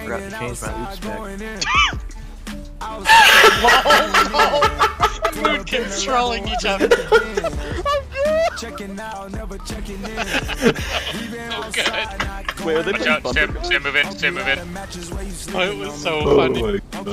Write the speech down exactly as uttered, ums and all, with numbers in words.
forgot to change my loot spec. Mood controlling each other. Oh good. Wait, are they Watch out, stay, stay moving, stay moving. Oh, it was so Oh funny. my God.